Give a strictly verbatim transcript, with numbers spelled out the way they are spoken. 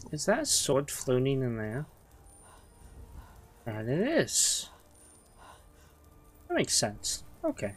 Is that a sword floating in there? That it is. That makes sense. Okay.